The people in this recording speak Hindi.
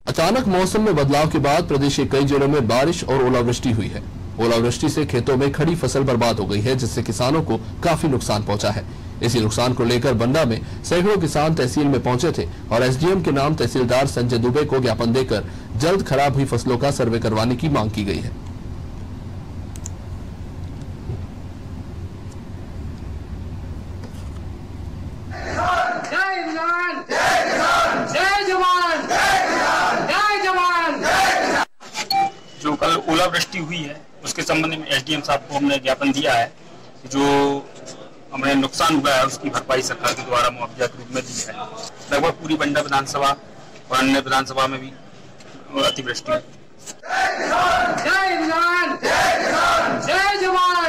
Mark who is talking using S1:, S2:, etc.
S1: अचानक मौसम में बदलाव के बाद प्रदेश के कई जिलों में बारिश और ओलावृष्टि हुई है। ओलावृष्टि से खेतों में खड़ी फसल बर्बाद हो गई है, जिससे किसानों को काफी नुकसान पहुंचा है। इसी नुकसान को लेकर बंडा में सैकड़ों किसान तहसील में पहुंचे थे और एसडीएम के नाम तहसीलदार संजय दुबे को ज्ञापन देकर जल्द खराब हुई फसलों का सर्वे करवाने की मांग की गई है।
S2: जो कल ओलावृष्टि हुई है उसके संबंध में एसडीएम साहब को हमने ज्ञापन दिया है। जो हमें नुकसान हुआ है उसकी भरपाई सरकार के द्वारा मुआवजा के रूप में दी है। लगभग पूरी बंडा विधानसभा और अन्य विधानसभा में भी अतिवृष्टि। जय जवान, जय जवान, जय जवान।